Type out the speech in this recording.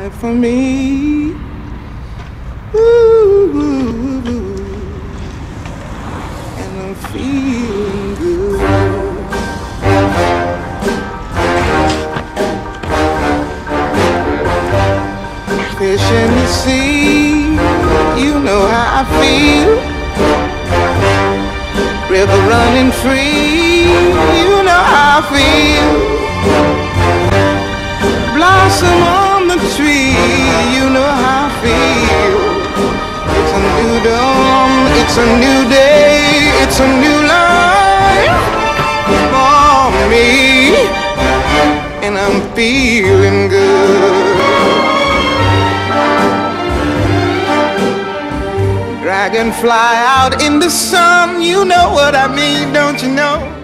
life for me. Ooh, and I'm feeling good. Fish in the sea, you know how I feel. River running free, you know how I feel. Blossom on the tree, you know how I feel. It's a new dawn, it's a new day, it's a new life for me, and I'm feeling good. Dragonfly out in the sun, you know what I mean, don't you know?